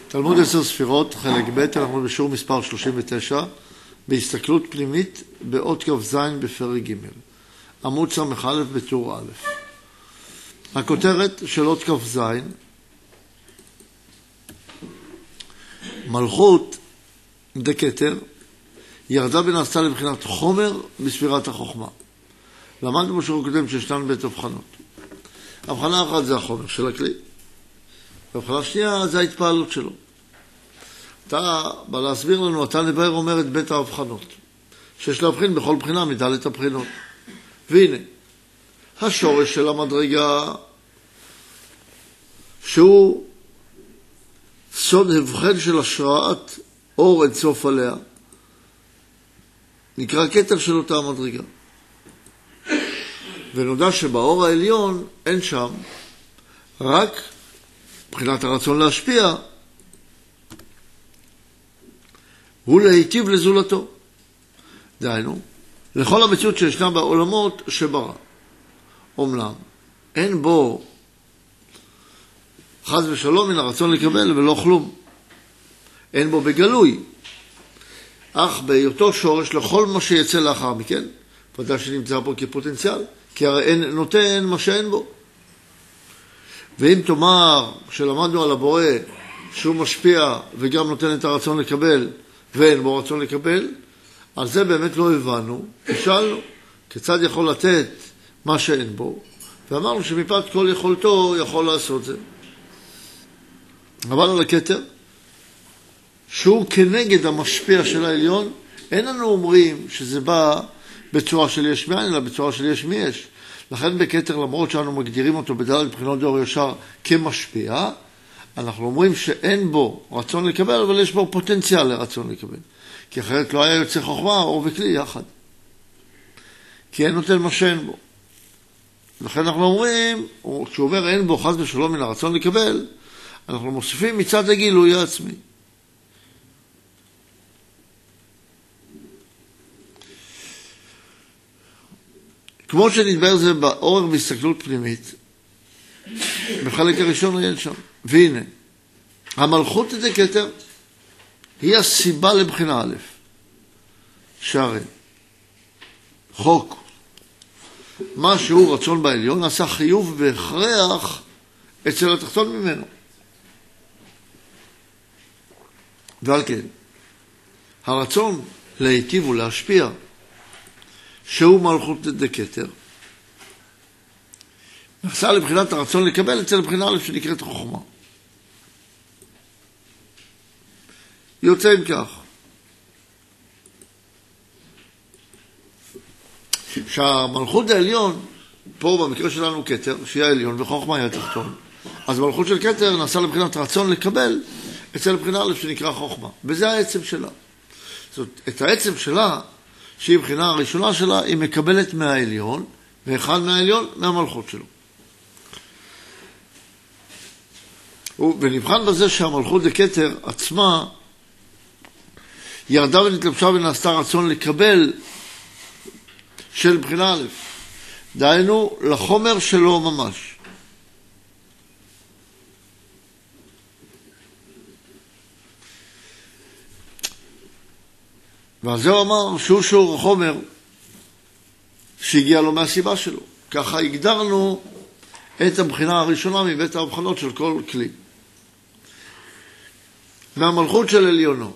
תלמוד 10 ספירות, חלק ב', אנחנו בשיעור מספר 39, בהסתכלות פנימית באות כ"ז בפרק ג', עמוד ס"א בטור א'. הכותרת של אות כ"ז, מלכות דקתר ירדה ונעשתה לבחינת חומר בספירת החוכמה. למדנו בשיעור הקודם שישנן בית הבחנות. הבחנה אחת זה החומר של הכלי, והבחנה שנייה זה ההתפעלות שלו. אתה בא להסביר לנו, אתה נבהר אומר את בית ההבחנות, שיש להבחין בכל בחינה מדלת הבחינות. והנה, השורש של המדרגה, שהוא סוד הבחן של השראת אור עד סוף עליה, נקרא כתר של אותה המדרגה. ונודע שבאור העליון אין שם רק בחינת הרצון להשפיע, הוא להיטיב לזולתו. דהיינו, לכל המציאות שישנה בעולמות שברא. אומנם, אין בו חס ושלום מן הרצון לקבל ולא כלום. אין בו בגלוי. אך בהיותו שורש לכל מה שיצא לאחר מכן, ודאי שנמצא פה כפוטנציאל, כי הרי אין נותן מה שאין בו. ואם תאמר שלמדנו על הבורא שהוא משפיע וגם נותן את הרצון לקבל ואין בו רצון לקבל, על זה באמת לא הבנו. שאלנו כיצד יכול לתת מה שאין בו, ואמרנו שמפאת כל יכולתו יכול לעשות זה. אבל על הכתר, שהוא כנגד המשפיע של העליון, אין לנו אומרים שזה בא בצורה של יש מאין, אלא בצורה של יש מי יש. לכן בכתר, למרות שאנו מגדירים אותו בדלת בחינות דור ישר כמשפיע, אנחנו אומרים שאין בו רצון לקבל, אבל יש בו פוטנציאל לרצון לקבל. כי אחרת לא היה יוצא חוכמה, אור וכלי יחד. כי אין נותן מה שאין בו. לכן אנחנו אומרים, כשהוא אומר אין בו חס ושלום מן הרצון לקבל, אנחנו מוסיפים מצד הגילוי העצמי. כמו שנדבר זה באור בהסתכלות פנימית, בחלק הראשון אין שם. והנה, המלכות דקתר היא הסיבה לבחינה א', שהרי חוק, מה שהוא רצון בעליון, נעשה חיוב והכרח אצל התחתון ממנו. ועל כן, הרצון להיטיב ולהשפיע, שהוא מלכות דקתר, נעשה לבחינת הרצון לקבל אצל בחינה א' שנקראת חוכמה. יוצא עם כך, שהמלכות העליון, פה במקרה שלנו כתר, שהיא העליון וחוכמה היא התחתון, אז מלכות של כתר נעשה לבחינת רצון לקבל אצל בחינה א' שנקרא חוכמה, וזה העצם שלה. זאת אומרת, את העצם שלה, שהיא בחינה הראשונה שלה, היא מקבלת מהעליון, ואחד מהעליון מהמלכות שלו. ונבחן בזה שהמלכות דקתר עצמה ירדה ונתלבשה ונעשתה רצון לקבל של בחינה א', דהיינו לחומר שלו ממש. ועל זה הוא אמר שהוא שיעור החומר שהגיע לו מהסיבה שלו. ככה הגדרנו את הבחינה הראשונה מבית ההבחנות של כל כלי. מהמלכות של עליונו.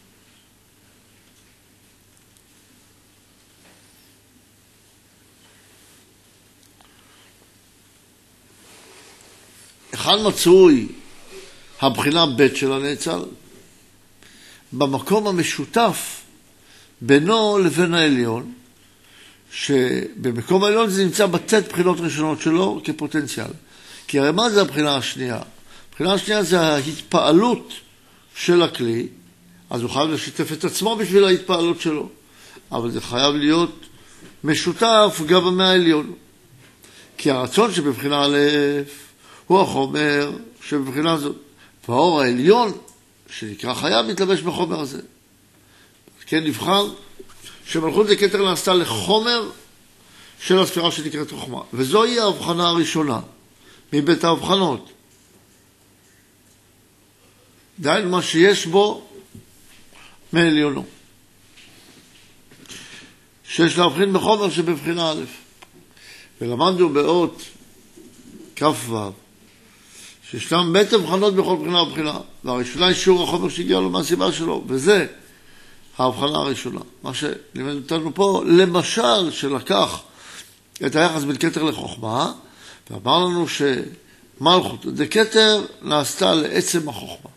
אחד מצוי הבחינה ב' של הנאצל, במקום המשותף בינו לבין העליון, שבמקום העליון זה נמצא בתת בחינות ראשונות שלו כפוטנציאל. כי הרי מה זה הבחינה השנייה? הבחינה השנייה זה ההתפעלות של הכלי, אז הוא חייב לשתף את עצמו בשביל ההתפעלות שלו, אבל זה חייב להיות משותף גם מהעליון. כי הרצון שבבחינה א' הוא החומר שבבחינה זאת, והאור העליון שנקרא חייב מתלבש בחומר הזה. כן, נבחר שמלכות דקתר נעשתה לחומר של הספירה שנקראת חוכמה. וזוהי ההבחנה הראשונה מבית ההבחנות. דהיינו מה שיש בו מעליונו. שיש להבחין בחומר שבבחינה א'. ולמדנו באות כ"ו שישנם בית הבחנות בכל בחינה ובחינה, והראשונה היא שיעור החומר שהגיע לו מהסיבה שלו, וזה ההבחנה הראשונה. מה שלימד אותנו פה, למשל שלקח את היחס בין כתר לחוכמה, ואמר לנו שמלכות דכתר נעשתה לעצם החוכמה.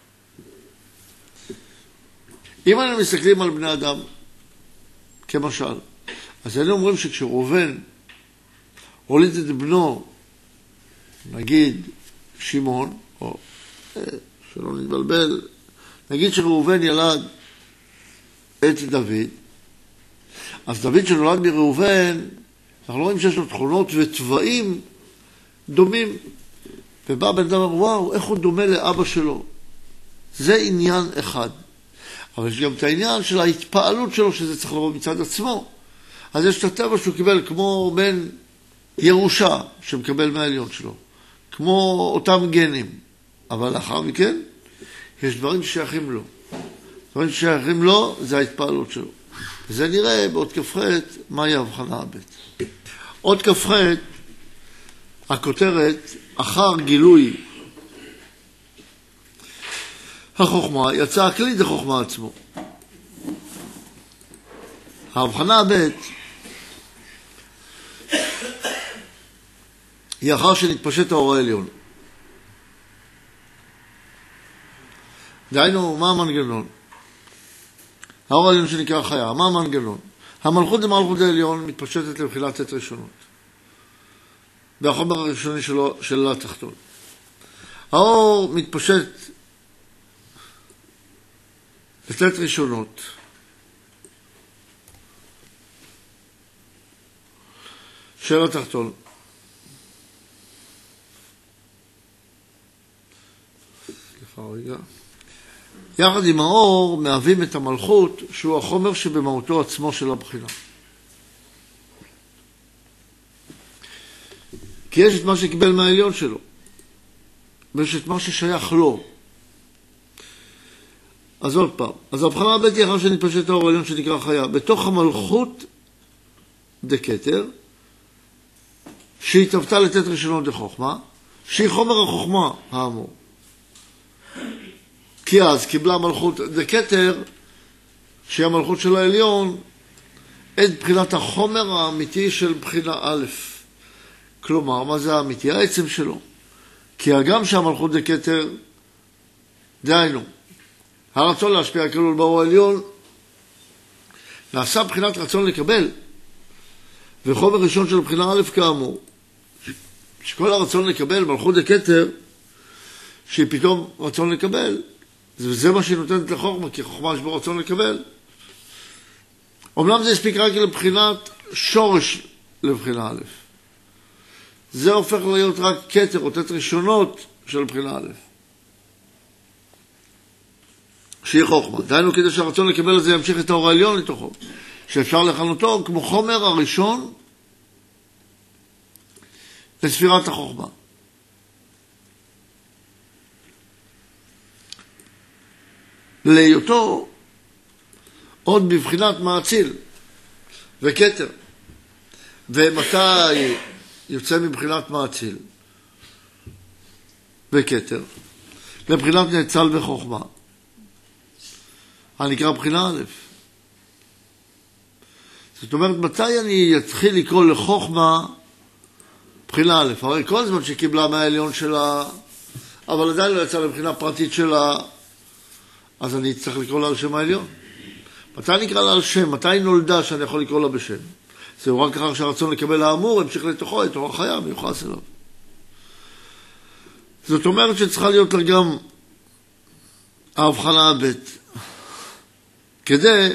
אם אנחנו מסתכלים על בני אדם כמשל, אז היינו אומרים שכשראובן הוליד את בנו, נגיד שמעון, או שלא נתבלבל, נגיד שראובן ילד את דוד, אז דוד שנולד מראובן, אנחנו רואים שיש לו תכונות וטבעים דומים, ובא בן אדם אומר, וואו, איך הוא דומה לאבא שלו. זה עניין אחד. אבל יש גם את העניין של ההתפעלות שלו, שזה צריך לבוא מצד עצמו. אז יש את הטבע שהוא קיבל כמו בן ירושה, שמקבל מהעליון שלו. כמו אותם גנים. אבל לאחר מכן, יש דברים ששייכים לו. דברים ששייכים לו, זה ההתפעלות שלו. וזה נראה בעוד כ"ח, מהי ההבחנה הבית. עוד כ"ח, הכותרת, אחר גילוי החוכמה, יצא הכלי דחוכמה עצמו. ההבחנה הבית, היא אחר שנתפשט האור העליון. דהיינו, מה המנגנון? האור העליון שנקרא חיה, מה המנגנון? המלכות למלכות העליון מתפשטת לבחילת עת ראשונות. והחומר הראשוני של התחתון. האור מתפשט לתת ראשונות. של התחתון. סליחה רגע. יחד עם האור מהווים את המלכות, שהוא החומר שבמהותו עצמו של הבחינה. כי יש את מה שקיבל מהעליון שלו, ויש את מה ששייך לו. אז עוד פעם, אז ההבחנה הבית היא אחר שנתפשט האור העליון שנקרא חיה, בתוך המלכות דכתר, שהיא תבטא לתת ראשונות דחוכמה, שהיא חומר החוכמה האמור. כי אז קיבלה מלכות דכתר, שהיא המלכות של העליון, את בחינת החומר האמיתי של בחינה א'. כלומר, מה זה האמיתי? העצם שלו. כי הגם שהמלכות דכתר, דהיינו, הרצון להשפיע כלול באור העליון, נעשה בחינת רצון לקבל, וחומר ראשון של בחינה א' כאמור. שכל הרצון לקבל, מלכות דכתר, שהיא פתאום רצון לקבל, וזה מה שהיא נותנת לחוכמה, כי חוכמה יש בו רצון לקבל. אומנם זה הספיק רק לבחינת שורש לבחינה א'. זה הופך להיות רק כתר, אותת ראשונות של בחינה א'. שהיא חוכמה. דהיינו כדי שהרצון לקבל הזה ימשיך את האור העליון לתוכו. שאפשר לכנותו כמו חומר הראשון לספירת החוכמה. להיותו עוד בבחינת מעציל וכתר. ומתי יוצא מבחינת מעציל וכתר? לבחינת נאצל וחוכמה. הנקרא בחינה א'. זאת אומרת, מתי אני אתחיל לקרוא לחוכמה בחינה א'? הרי כל זמן שקיבלה מהעליון שלה, אבל עדיין לא יצא לבחינה פרטית שלה, אז אני צריך לקרוא לה על שם העליון. מתי נקרא לה על שם? מתי נולדה שאני יכול לקרוא לה בשם? זהו רק אחר שהרצון לקבל האמור, המשיך לתוכו את אור החיה, מיוחס אליו. זאת אומרת שצריכה להיות לה גם ההבחנה הבית. כדי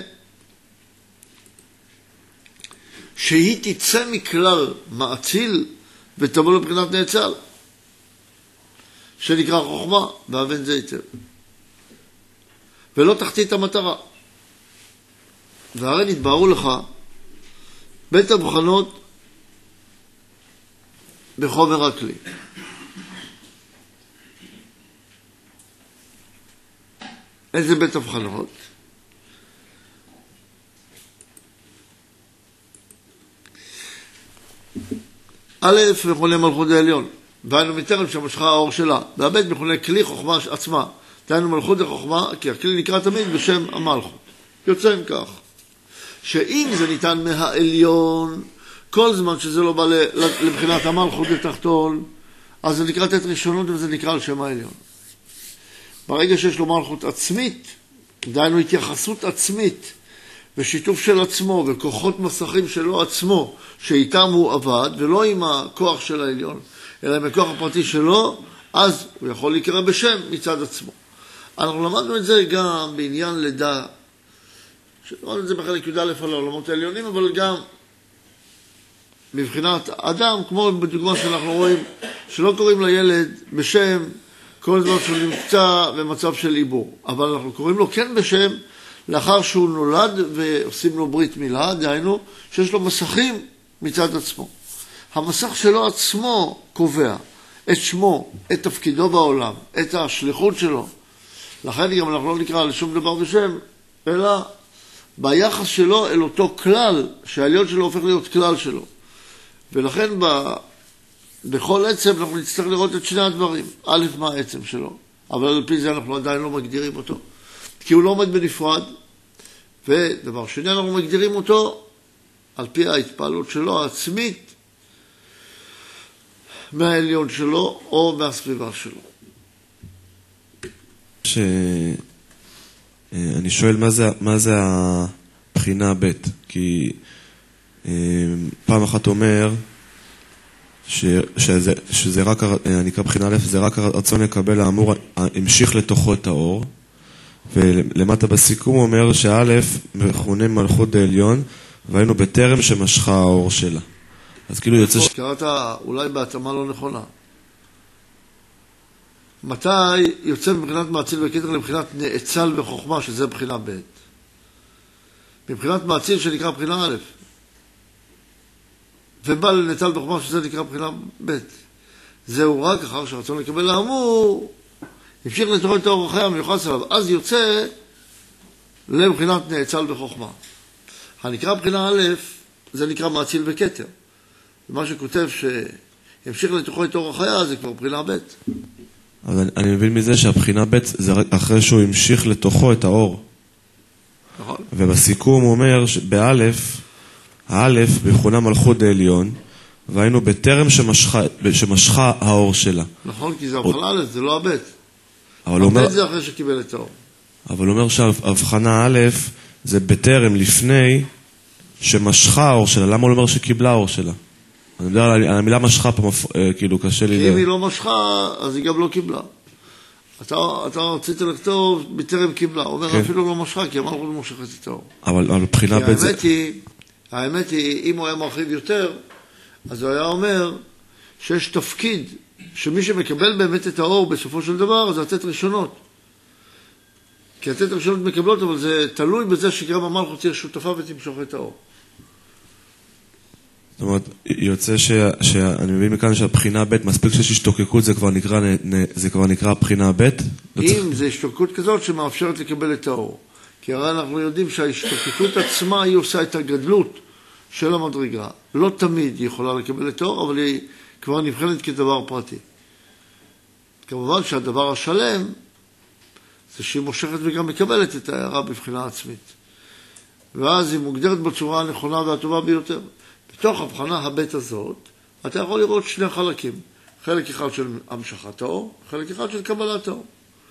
שהיא תצא מכלל מעציל ותבוא לבחינת נאצל, שנקרא חוכמה ואבן זה היטב. ולא תחתית המטרה. והרי נתבהרו לך בית הבחנות בחומר הכלי. איזה בית הבחנות? א' מכונה מלכות העליון, והיינו מטרם שמשכה האור שלה, והב' מכונה כלי חוכמה עצמה, דהיינו מלכות החוכמה, כי הכלי נקרא תמיד בשם המלכות. יוצא עם כך, שאם זה ניתן מהעליון, כל זמן שזה לא בא לבחינת המלכות לתחתון, אז זה נקרא תת ראשונות וזה נקרא על שם העליון. ברגע שיש לו מלכות עצמית, דהיינו התייחסות עצמית, ושיתוף של עצמו, וכוחות מסכים שלו עצמו, שאיתם הוא עבד, ולא עם הכוח של העליון, אלא עם הכוח הפרטי שלו, אז הוא יכול להיקרא בשם מצד עצמו. אנחנו למדנו את זה גם בעניין לידה, שלמדנו את זה בחלק י"א על העולמות העליונים, אבל גם מבחינת אדם, כמו בדוגמה שאנחנו רואים, שלא קוראים לילד בשם כל זמן שהוא נמצא במצב של עיבור, אבל אנחנו קוראים לו כן בשם, לאחר שהוא נולד ועושים לו ברית מילה, דהיינו שיש לו מסכים מצד עצמו. המסך שלו עצמו קובע את שמו, את תפקידו בעולם, את השליחות שלו. לכן גם אנחנו לא נקרא לשום דבר בשם, אלא ביחס שלו אל אותו כלל, שהעליון שלו הופך להיות כלל שלו. ולכן בכל עצם אנחנו נצטרך לראות את שני הדברים. א', מה העצם שלו, אבל על פי זה אנחנו עדיין לא מגדירים אותו. כי הוא לא עומד בנפרד, ודבר שני אנחנו מגדירים אותו על פי ההתפעלות שלו העצמית מהעליון שלו או מהסביבה שלו. אני שואל מה זה הבחינה ב', כי פעם אחת אומר שזה רק, נקרא בחינה א', זה רק הרצון לקבל האמור המשיך לתוכו את האור, ולמטה בסיכום הוא אומר שא' מכונה מלכות העליון, והיינו בטרם שמשכה האור שלה. אז כאילו יוצא קראת אולי בהתאמה לא נכונה. מתי יוצא מבחינת מאציל וכתר לבחינת נאצל וחוכמה, שזה בחינה ב'? מבחינת מאציל שנקרא בחינה א', ובא לנאצל וחוכמה שזה נקרא בחינה ב'. זהו רק אחר שרצון לקבל האמור, המשיך לתוכו את האור החי המיוחס עליו, אז יוצא לבחינת נאצל וחוכמה. הנקרא בחינה א', זה נקרא מאציל וכתר. ומה שכותב שהמשיך לתוכו את אור החיה, זה כבר בחינה ב'. אבל אני מבין מזה שהבחינה ב' זה אחרי שהוא המשיך לתוכו את האור. נכון. ובסיכום הוא אומר שבאלף, האלף בכונה מלכות העליון, והיינו בטרם שמשכה האור שלה. נכון, כי זה הבחנה א', זה לא הב'. הב' זה אחרי שקיבל את האור. אבל הוא אומר שההבחנה א' זה בטרם לפני שמשכה האור שלה. למה הוא אומר שקיבלה האור שלה? אני מדבר על המילה משכה פה, כאילו קשה לי... אם היא לא משכה, אז היא גם לא קיבלה. אתה רצית לכתוב בטרם קיבלה. הוא אומר אפילו לא משכה, כי אמרנו לא מושכת את האור. אבל בחינה ב' זה... האמת היא, אם הוא היה מרחיב יותר, אז הוא היה אומר שיש תפקיד שמי שמקבל באמת את האור בסופו של דבר, זה לתת ראשונות. כי לתת ראשונות מקבלות, אבל זה תלוי בזה שגם המלכות תהיה שותפה ותמשוך את האור. זאת אומרת, יוצא שאני מבין מכאן שהבחינה ב' מספיק שיש השתוקקות, זה כבר נקרא הבחינה ב'? אם זה השתוקקות כזאת שמאפשרת לקבל את האור. כי הרי אנחנו יודעים שההשתוקקות עצמה היא עושה את הגדלות של המדרגה. לא תמיד היא יכולה לקבל את האור, אבל היא כבר נבחנת כדבר פרטי. כמובן שהדבר השלם זה שהיא מושכת וגם מקבלת את ההערה בבחינה עצמית. ואז היא מוגדרת בצורה הנכונה והטובה ביותר. בתוך הבחנה הבית הזאת, אתה יכול לראות שני חלקים. חלק אחד של המשכת האור, חלק אחד של קבלת האור.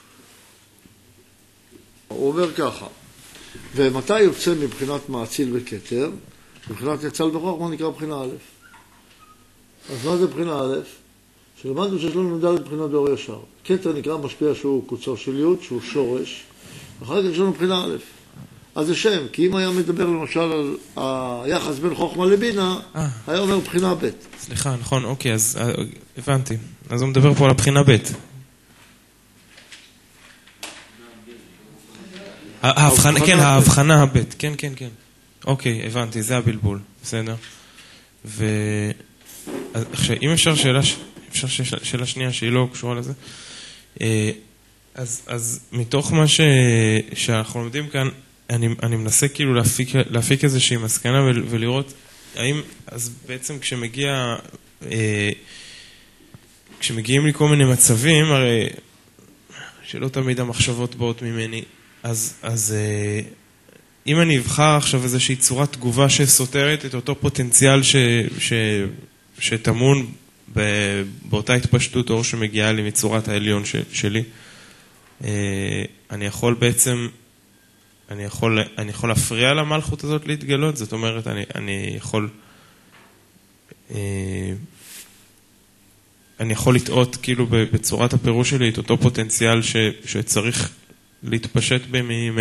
הוא אומר ככה, ומתי יוצא מבחינת מאציל וכתר? מבחינת נאצל וחוכמה נקרא בחינה א'. אז מה זה בחינה א'? שלמדנו שיש לנו ד' בחינת דור ישר. כתר נקרא משפיע שהוא קוצו של י', שהוא שורש, אחר כך יש לנו בחינה א'. אז זה שם, כי אם היה מדבר למשל על היחס בין חוכמה לבינה, היה אומר בחינה ב'. סליחה, נכון, אוקיי, אז הבנתי. אז הוא מדבר פה על הבחינה ב'. כן, ההבחנה הב', כן. אוקיי, הבנתי, זה הבלבול, בסדר. עכשיו, אם אפשר שאלה שנייה שהיא לא קשורה לזה, אז מתוך מה שאנחנו לומדים כאן, אני מנסה כאילו להפיק איזושהי מסקנה ולראות האם, אז בעצם כשמגיעים לי כל מיני מצבים, הרי שלא תמיד המחשבות באות ממני, אז אם אני אבחר עכשיו איזושהי צורת תגובה שסותרת את אותו פוטנציאל שטמון באותה התפשטות אור שמגיעה לי מצורת העליון שלי, אני יכול בעצם, אני יכול להפריע למלכות הזאת להתגלות, זאת אומרת, אני יכול לטעות כאילו בצורת הפירוש שלי את אותו פוטנציאל שצריך להתפשט בי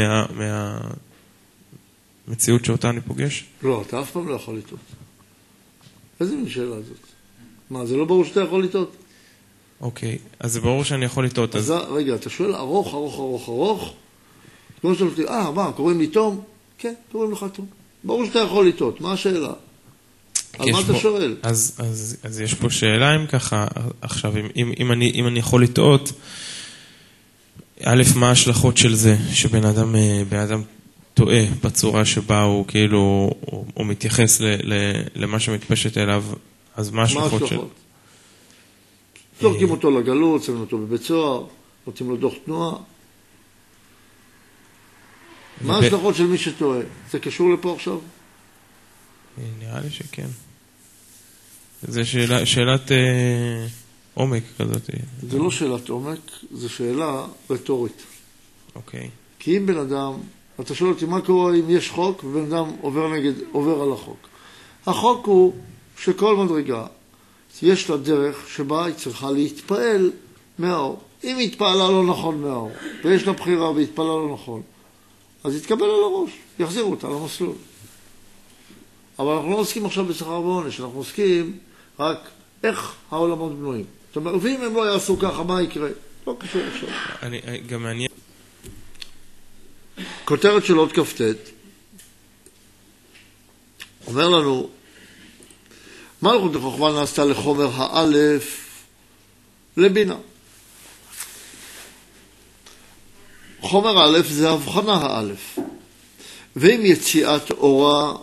מהמציאות שאותה אני פוגש? לא, אתה אף פעם לא יכול לטעות. איזה מין שאלה זאת? מה, זה לא ברור שאתה יכול לטעות? אוקיי, אז זה ברור שאני יכול לטעות. אז רגע, אתה שואל ארוך, ארוך, ארוך, ארוך, כמו שאתה אומרת, מה, קוראים לי תום? כן, קוראים לך תום. ברור שאתה יכול לטעות, מה השאלה? על מה אתה שואל? אז יש פה שאלה אם ככה, עכשיו, אם אני יכול לטעות, א', מה ההשלכות של זה, שבן אדם טועה בצורה שבה הוא כאילו, הוא מתייחס למה שמתפשט אליו, אז מה ההשלכות של... זורקים אותו לגלות, שמים אותו בבית סוהר, נותנים לו דוח תנועה. מה ההשלכות של מי שטועה? זה קשור לפה עכשיו? נראה לי שכן. זה שאלת עומק כזאת. זה לא שאלת עומק, זה שאלה רטורית. אוקיי. כי אם בן אדם, אתה שואל אותי מה קורה אם יש חוק ובן אדם עובר על החוק. החוק הוא שכל מדרגה יש לה דרך שבה היא צריכה להתפעל מהאור. אם היא התפעלה לא נכון מהאור, ויש לה בחירה והתפעלה לא נכון, אז יתקבל על הראש, יחזירו אותה למסלול. אבל אנחנו לא עוסקים עכשיו בשכר ועונש, אנחנו עוסקים רק איך העולמות בנויים. זאת אומרת, ואם הם לא יעשו ככה, מה יקרה? לא קשור עכשיו. גם מעניין. כותרת של עוד כ"ט אומר לנו, מלכות החוכמה נעשתה לחומר האלף לבינה. חומר האלף זה הבחנה האלף. ועם יציאת אורה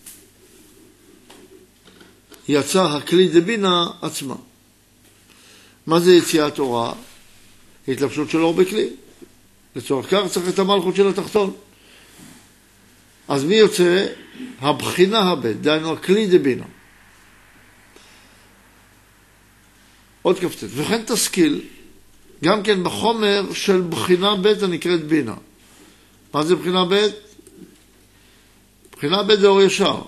יצא הכלי דבינה עצמה. מה זה יציאת אורה? התלבשות של אור בכלי. לצורך כך צריך את המלכות של התחתון. אז מי יוצא? הבחינה הבית, דהיינו הכלי דבינה. עוד כ"ט. וכן תשכיל, גם כן בחומר של בחינה בית הנקראת בינה. מה זה בחינה בית? בחינה בית זה אור ישר.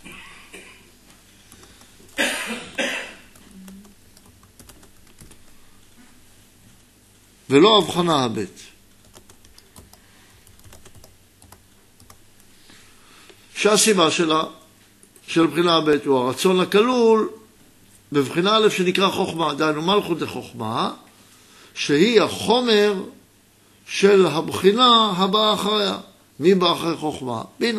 ולא הבחנה הבית. שהסיבה שלה, של בחינה הבית, הוא הרצון הכלול בבחינה א' שנקרא חוכמה, דהיינו מלכות לחוכמה, שהיא החומר של הבחינה הבאה אחריה. מי בא אחרי חוכמה? בינה.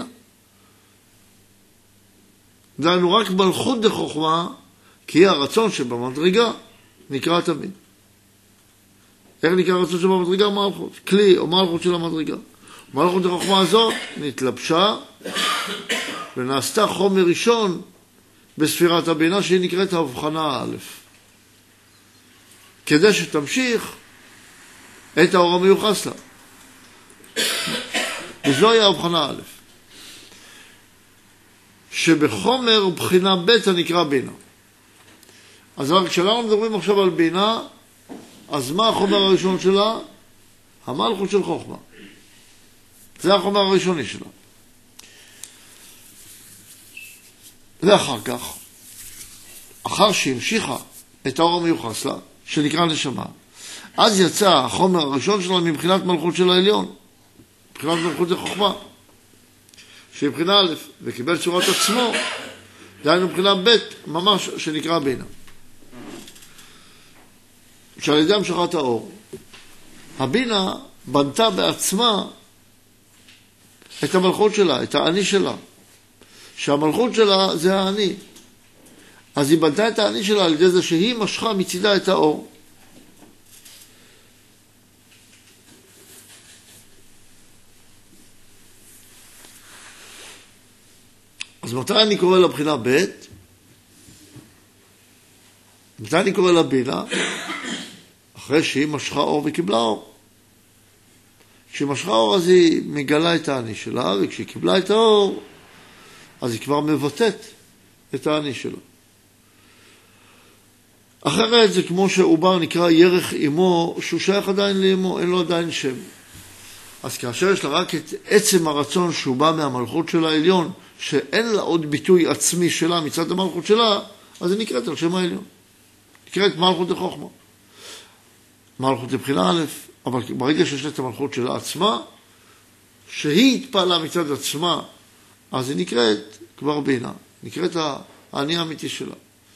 דהיינו רק מלכות לחוכמה, כי היא הרצון שבמדרגה נקרא תמיד. איך נקרא הרצון שבמדרגה? מלכות. כלי או מלכות של המדרגה. מלכות לחוכמה הזאת נתלבשה ונעשתה חומר ראשון בספירת הבינה שהיא נקראת ההבחנה האלף. כדי שתמשיך את האור המיוחס לה. וזוהי ההבחנה א', שבחומר בחינה ב' הנקרא בינה. אז כשאנחנו מדברים עכשיו על בינה, אז מה החומר הראשון שלה? המלכות של חוכמה. זה החומר הראשוני שלה. ואחר כך, אחר שהמשיכה את האור המיוחס לה, שנקרא נשמה, אז יצא החומר הראשון שלה מבחינת מלכות של העליון, מבחינת מלכות לחוכמה, שהיא מבחינה א', וקיבל צורת עצמו, דהיינו מבחינה ב', ממש שנקרא בינה. שעל ידי המשכת האור, הבינה בנתה בעצמה את המלכות שלה, את האני שלה, שהמלכות שלה זה האני. אז היא בנתה את האני שלה על ידי זה שהיא משכה מצידה את האור. אז מתי אני קורא לבחינה ב'? מתי אני קורא לבינה? אחרי שהיא משכה אור וקיבלה אור. כשהיא משכה אור אז היא מגלה את האני שלה, וכשהיא קיבלה את האור אז היא כבר מבטאת את האני שלה. אחרת זה כמו שעובר נקרא ירך אמו, שהוא שייך עדיין לאמו, אין לו עדיין שם. אז כאשר יש לה רק את עצם הרצון שהוא בא מהמלכות של העליון, שאין לה עוד ביטוי עצמי שלה מצד המלכות שלה, אז היא נקראת על שם העליון. נקראת מלכות לחוכמה. מלכות לבחינה א', אבל ברגע שיש לה את המלכות שלה עצמה, שהיא התפעלה מצד עצמה, אז היא נקראת כבר בינה. נקראת האני האמיתי שלה.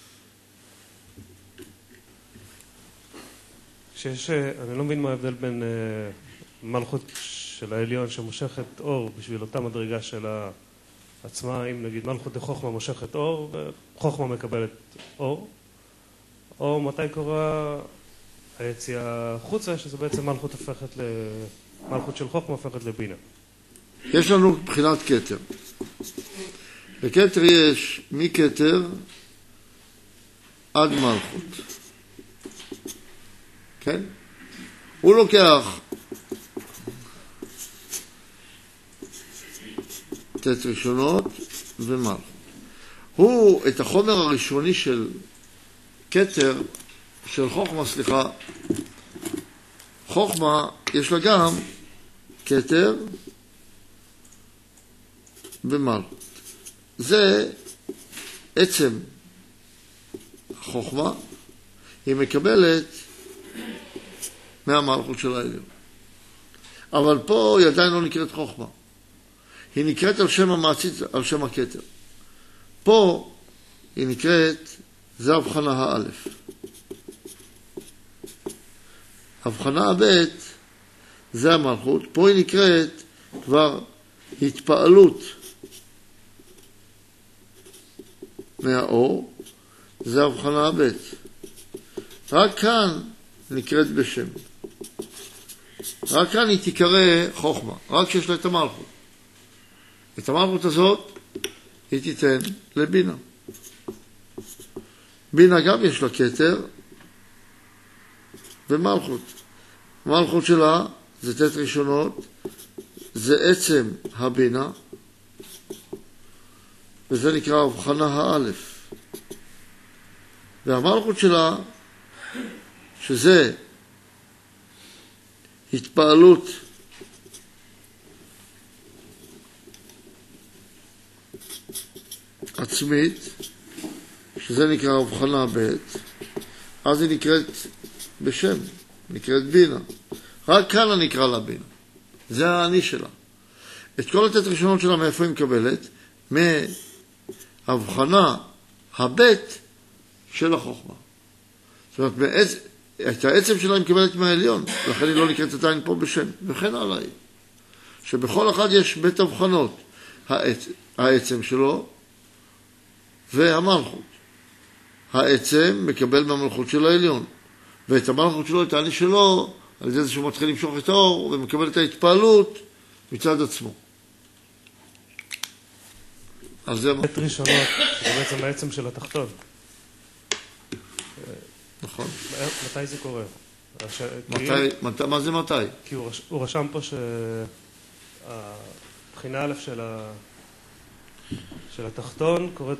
אני לא מבין מה ההבדל בין מלכות של העליון שמושכת אור בשביל אותה מדרגה של עצמה, אם נגיד מלכות לחוכמה מושכת אור וחוכמה מקבלת אור, או מתי קורה היציאה חוצה, שזה בעצם מלכות של חוכמה הופכת לבינה. יש לנו בחינת כתר. בכתר יש מכתר עד מלכות. כן? הוא לוקח תת ראשונות ומלכות. הוא את החומר הראשוני של כתר, של חוכמה, חוכמה יש לה גם כתר ומלכות. זה עצם החוכמה, היא מקבלת מהמלכות של העליון. אבל פה היא עדיין לא נקראת חוכמה. היא נקראת על שם המעציץ, על שם הכתר. פה היא נקראת, זה הבחנה האלף. הבחנה הבית, זה המלכות. פה היא נקראת כבר התפעלות מהאור, זה הבחנה הבית. רק כאן נקראת בשם. רק כאן היא תיקרא חוכמה, רק שיש לה את המלכות. את המלכות הזאת היא תיתן לבינה. בינה גם יש לה כתר ומלכות. המלכות שלה זה תת ראשונות, זה עצם הבינה, וזה נקרא הבחנה האלף. והמלכות שלה, שזה התפעלות עצמית, שזה נקרא הבחנה ב', אז היא נקראת בשם, נקראת בינה. רק כאן אני נקרא לה בינה. זה האני שלה. את כל התת ראשונות שלה מאיפה היא מקבלת? מהבחנה הבית של החוכמה. זאת אומרת, את העצם שלה היא מקבלת מהעליון, לכן היא לא נקראת עדיין פה בשם. וכן עליי. שבכל אחד יש בית הבחנות. העצם שלו והמלכות. העצם מקבל מהמלכות של העליון. ואת המלכות שלו, את האני שלו, על ידי זה שהוא מתחיל למשוך את האור ומקבל את ההתפעלות מצד עצמו. אז זה בית ראשונות, זה בעצם העצם של התחתון. נכון. מתי זה קורה? מה זה מתי? כי הוא רשם פה שהבחינה א' של התחתון קורית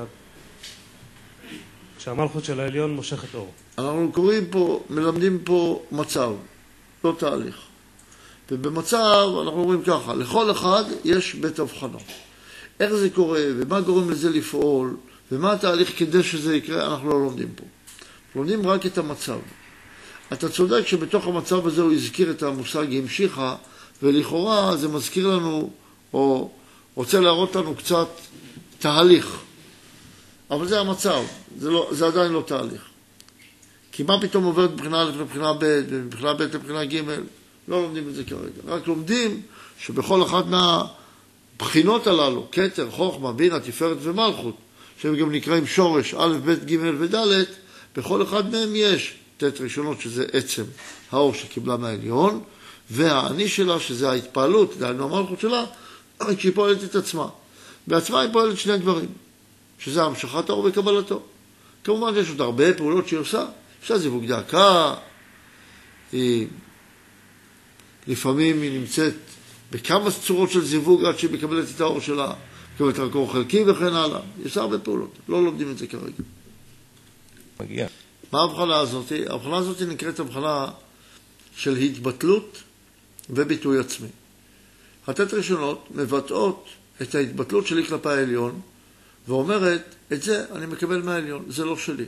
כשהמלכות של העליון מושכת אור. אנחנו קוראים פה, מלמדים פה מצב, לא תהליך. ובמצב אנחנו אומרים ככה, לכל אחד יש בית הבחנה. איך זה קורה ומה גורם לזה לפעול ומה התהליך כדי שזה יקרה, אנחנו לא לומדים פה. לומדים רק את המצב. אתה צודק שבתוך המצב הזה הוא הזכיר את המושג המשיכה, ולכאורה זה מזכיר לנו, או רוצה להראות לנו קצת תהליך. אבל זה המצב, זה עדיין לא תהליך. כי מה פתאום עוברת מבחינה א' לבחינה ב', ומבחינה ב' לבחינה ג', לא לומדים את זה כרגע. רק לומדים שבכל אחת מהבחינות הללו, כתר, חוכמה, בינה, תפארת ומלכות, שהם גם נקראים שורש, א', ב', ג' וד', בכל אחד מהם יש תת ראשונות, שזה עצם האור שקיבלה מהעליון, והאני שלה, שזה ההתפעלות, דהיינו המלכות שלה, כשהיא פועלת את עצמה. בעצמה היא פועלת שני דברים, שזה המשכת האור וקבלתו. כמובן יש עוד הרבה פעולות שהיא עושה, יש זיווג דאקה, לפעמים היא נמצאת בכמה צורות של זיווג עד שהיא מקבלת את האור שלה, מקבלת רק אור חלקי וכן הלאה. יש הרבה פעולות, לא לומדים את זה כרגע. מגיע. מה ההבחנה הזאת? ההבחנה הזאת נקראת הבחנה של התבטלות וביטוי עצמי. התת ראשונות מבטאות את ההתבטלות שלי כלפי העליון, ואומרת, את זה אני מקבל מהעליון, זה לא שלי.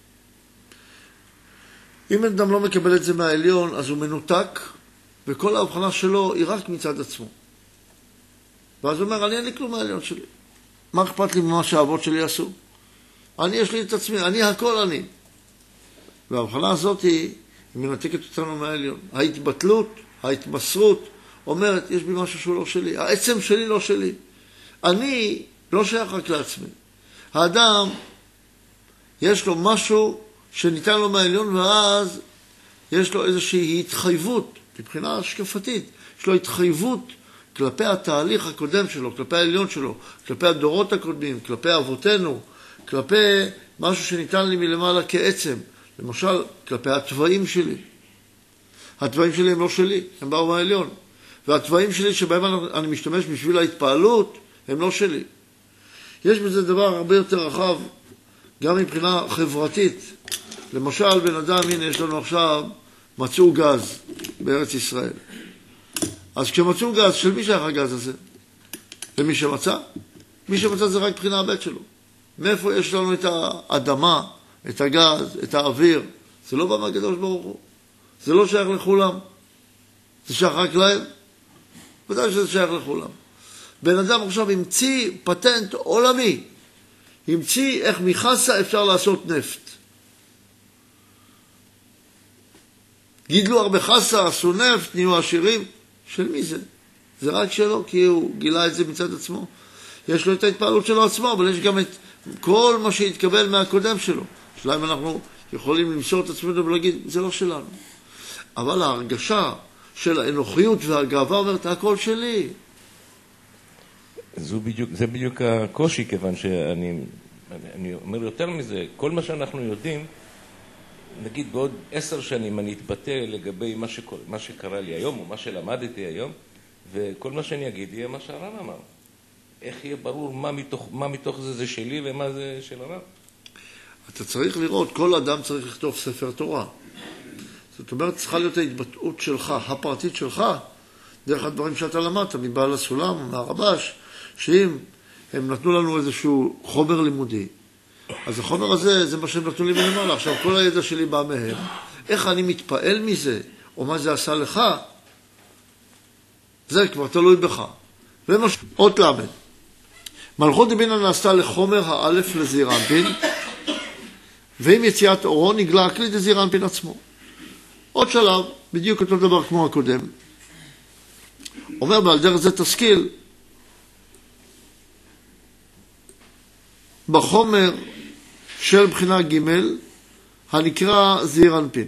אם אדם לא מקבל את זה מהעליון, אז הוא מנותק, וכל ההבחנה שלו היא רק מצד עצמו. ואז הוא אומר, אני אין לי כלום מהעליון שלי. מה אכפת לי ממה שהאבות שלי עשו? יש לי את עצמי, אני הכל אני. וההבחנה הזאת היא מנתקת אותנו מהעליון. ההתבטלות, ההתמסרות, אומרת, יש בי משהו שהוא לא שלי. העצם שלי לא שלי. אני לא שייך רק לעצמי. האדם, יש לו משהו שניתן לו מהעליון, ואז יש לו איזושהי התחייבות, מבחינה השקפתית, יש לו התחייבות כלפי התהליך הקודם שלו, כלפי העליון שלו, כלפי הדורות הקודמים, כלפי אבותינו, כלפי משהו שניתן לי מלמעלה כעצם, למשל, כלפי התוואים שלי. התוואים שלי הם לא שלי, הם באו מהעליון. והתוואים שלי שבהם אני משתמש בשביל ההתפעלות, הם לא שלי. יש בזה דבר הרבה יותר רחב, גם מבחינה חברתית. למשל, בן אדם, הנה יש לנו עכשיו, מצאו גז בארץ ישראל. אז כשמצאו גז, של מי שייך הגז הזה? ומי שמצא? מי שמצא זה רק בחינה הבית שלו. מאיפה יש לנו את האדמה, את הגז, את האוויר? זה לא בא מהקדוש ברוך הוא. זה לא שייך לכולם. זה שייך רק להם. ודאי שזה שייך לכולם. בן אדם עכשיו המציא פטנט עולמי. המציא איך מחסה אפשר לעשות נפט. גידלו הרבה חסה, עשו נפט, נהיו עשירים. של מי זה? זה רק שלו, כי הוא גילה את זה מצד עצמו. יש לו את ההתפעלות שלו עצמו, אבל יש גם את כל מה שהתקבל מהקודם שלו. שאלה אם אנחנו יכולים למסור את עצמנו ולהגיד, זה לא שלנו. אבל ההרגשה של האנוכיות והגאווה אומרת, הכל שלי. זה בדיוק הקושי, כיוון שאני אומר יותר מזה, כל מה שאנחנו יודעים, נגיד בעוד 10 שנים אני אתבטא לגבי מה שקרה לי היום, או מה שלמדתי היום, וכל מה שאני אגיד יהיה מה שהרב אמר. איך יהיה ברור מה מתוך זה שלי ומה זה של הרב? אתה צריך לראות, כל אדם צריך לכתוב ספר תורה. זאת אומרת, צריכה להיות ההתבטאות שלך, הפרטית שלך, דרך הדברים שאתה למדת, מבעל הסולם, מהרבש, שאם הם נתנו לנו איזשהו חומר לימודי, אז החומר הזה, זה מה שהם נתנו לי מלמעלה. עכשיו, כל הידע שלי בא מהם. איך אני מתפעל מזה, או מה זה עשה לך, זה כבר תלוי בך. עוד למד. מלכות דבינה נעשתה לחומר האלף לזעיר אנפין, ועם יציאת אורו נגלה הכלי לזעיר אנפין עצמו. עוד שלב, בדיוק אותו דבר כמו הקודם. אומר, ועל דרך זה תשכיל, בחומר של בחינה ג' הנקרא זעיר אנפין.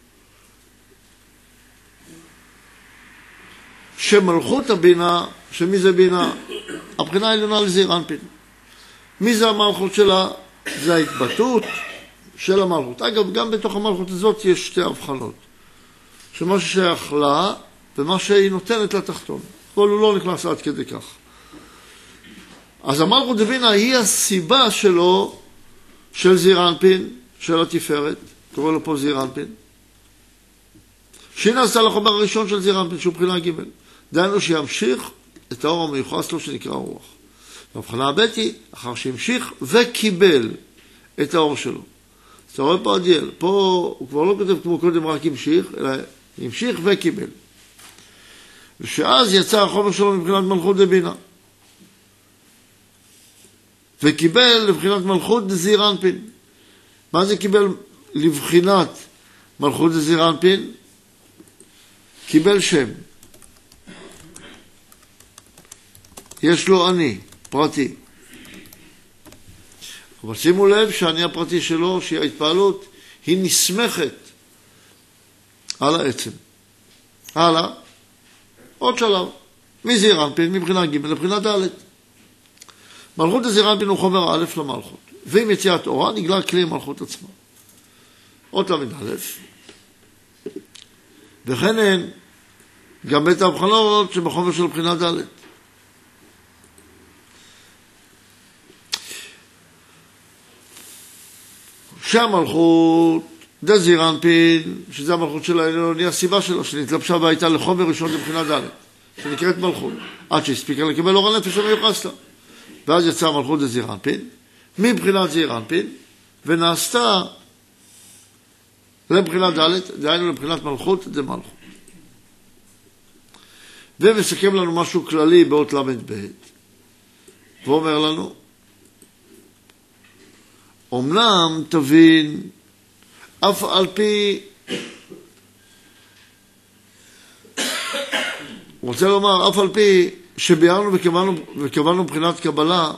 שמלכות הבינה, שמי זה בינה? הבחינה העליונה לזעיר אנפין. מי זה המלכות שלה? זה ההתבטאות של המלכות. אגב, גם בתוך המלכות הזאת יש שתי הבחנות. שמה ששייך לה ומה שהיא נותנת לתחתון. אבל הוא לא נכנס עד כדי כך. אז המלכות דבינה היא הסיבה שלו, של זעיר אנפין, של התפארת, קורא לו פה זעיר אנפין, שהיא נעשתה לחומר הראשון של זעיר אנפין, שהוא בחינה ג' דהיינו שימשיך את האור המיוחס לו שנקרא רוח. והבחנה הבית היא, אחר שהמשיך וקיבל את האור שלו. אז אתה רואה פה עדיאל, פה הוא כבר לא כותב כמו קודם רק המשיך, אלא המשיך וקיבל. ושאז יצא החומר שלו מבחינת מלכות דבינה. וקיבל לבחינת מלכות דזעיר אנפין. מה זה קיבל לבחינת מלכות דזעיר אנפין? קיבל שם. יש לו אני, פרטי. אבל שימו לב שאני הפרטי שלו, שהיא ההתפעלות, היא נסמכת על העצם. הלאה, עוד שלב. מזעיר אנפין, מבחינה ג' לבחינה ד'. מלכות דזעיר אנפין הוא חומר א' למלכות. ועם יציאת אורה נגלה כלי המלכות עצמה. אות ל"א. וכן הן גם בית ההבחנות שבחומר של בחינה ד'. שהמלכות דזעיר אנפין, שזה המלכות של העליון, היא הסיבה שלה, שנתלבשה והייתה לחומר ראשון לבחינה ד', שנקראת מלכות, עד שהספיקה לקבל אור הנפש המיוחס לה. ואז יצאה מלכות דזעיר אנפין, מבחינת זעיר אנפין, ונעשתה לבחינת ד', דהיינו לבחינת מלכות דמלכות. ומסכם לנו משהו כללי באות ל"ב, ואומר לנו, אמנם תבין, אף על פי, רוצה לומר, אף על פי שביארנו וקבלנו מבחינת קבלה,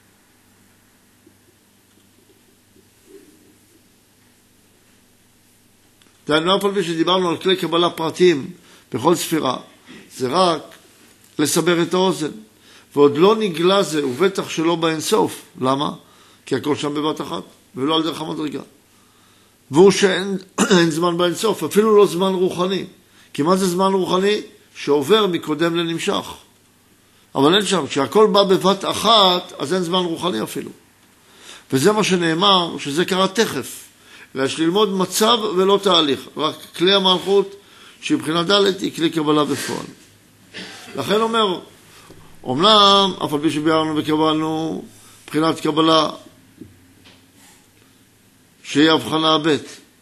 דהיינו אף על פי שדיברנו על כלי קבלה פרטיים בכל ספירה, זה רק לסבר את האוזן, ועוד לא נגלה זה, ובטח שלא באינסוף. למה? כי הכל שם בבת אחת, ולא על דרך המדרגה. והוא שאין זמן באינסוף, אפילו לא זמן רוחני. כי מה זה זמן רוחני? שעובר מקודם לנמשך. אבל אין שם, כשהכל בא בבת אחת, אז אין זמן רוחני אפילו. וזה מה שנאמר, שזה קרה תכף. ויש ללמוד מצב ולא תהליך. רק כלי המלכות, שבחינה ד' היא כלי קבלה בפועל. לכן אומר, אמנם, אף על פי שביארנו וקבלנו בחינת קבלה, שהיא הבחנה ב',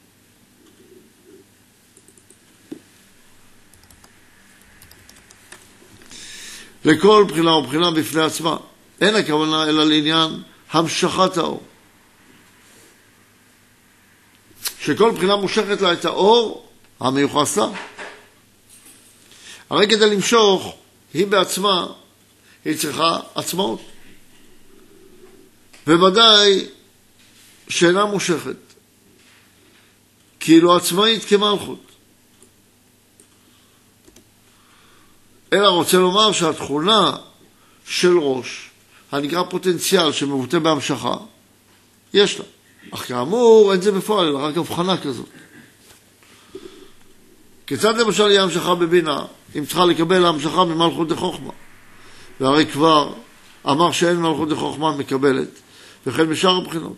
לכל בחינה ובחינה בפני עצמה. אין הכוונה אלא לעניין המשכת האור. שכל בחינה מושכת לה את האור המיוחס לה. הרי כדי למשוך, היא בעצמה, היא צריכה עצמאות. וודאי שאינה מושכת. כאילו עצמאית כמלכות. אלא רוצה לומר שהתכונה של ראש, הנקרא פוטנציאל שמבוטא בהמשכה, יש לה. אך כאמור, אין זה בפועל, אלא רק הבחנה כזאת. כיצד למשל היא המשכה בבינה, אם צריכה לקבל המשכה ממלכות דחוכמה? והרי כבר אמר שאין מלכות דחוכמה מקבלת, וכן משאר הבחינות.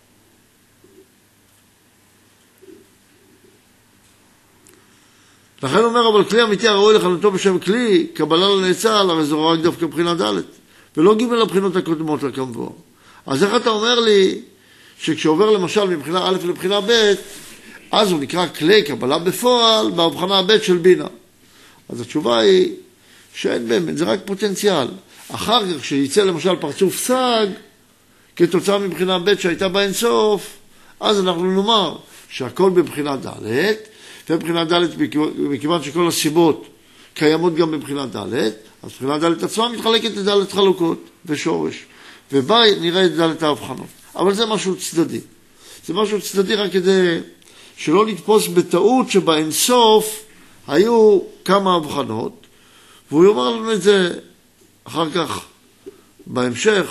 לכן אומר, אבל כלי אמיתי הראוי לכנותו בשם כלי, קבלה לנאצל, הרי זו רק דווקא בחינה ד', ולא ג' לבחינות הקודמות לכמבוא. אז איך אתה אומר לי, שכשעובר למשל מבחינה א' לבחינה ב', אז הוא נקרא כלי קבלה בפועל, בהבחנה ב' של בינה. אז התשובה היא, שאין באמת, זה רק פוטנציאל. אחר כך שיצא למשל פרצוף סג, כתוצאה מבחינה ב' שהייתה באינסוף, אז אנחנו נאמר שהכל בבחינה ד', ובבחינה ד' מכיוון שכל הסיבות קיימות גם בבחינה ד', אז בבחינה ד' עצמה מתחלקת לד' חלוקות ושורש, ובה נראה את ד' ההבחנות. אבל זה משהו צדדי. זה משהו צדדי רק כדי שלא נתפוס בטעות שבאינסוף היו כמה הבחנות, והוא יאמר לנו את זה אחר כך בהמשך,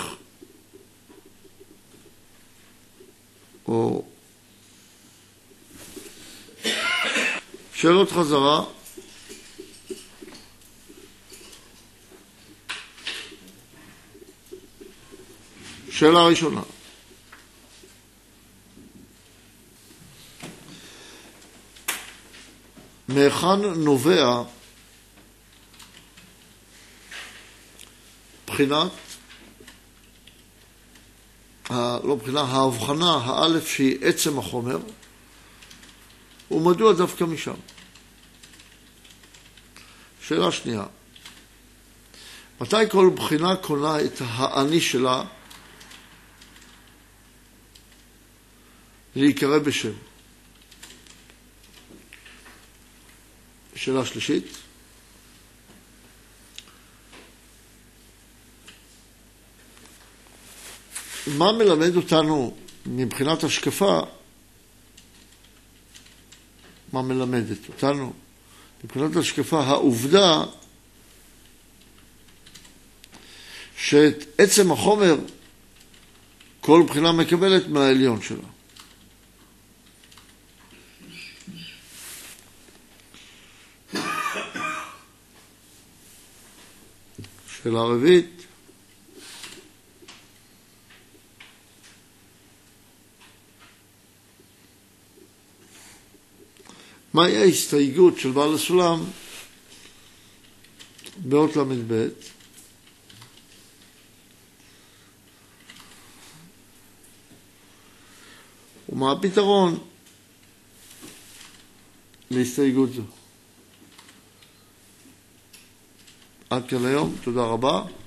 או שאלות חזרה. שאלה ראשונה. מהיכן נובע בחינת, לא בחינה, ההבחנה, האלף שהיא עצם החומר, ומדוע דווקא משם? שאלה שנייה. מתי כל בחינה קונה את האני שלה להיקרא בשם? שאלה שלישית. מה מלמד אותנו מבחינת השקפה? מה מלמדת אותנו מבחינת השקפה? העובדה שאת עצם החומר כל בחינה מקבלת מהעליון שלה. שאלה רביעית. מהי ההסתייגות של בעל הסולם באות למ"ב? ומה הפתרון להסתייגות זו? עד כאן היום, תודה רבה.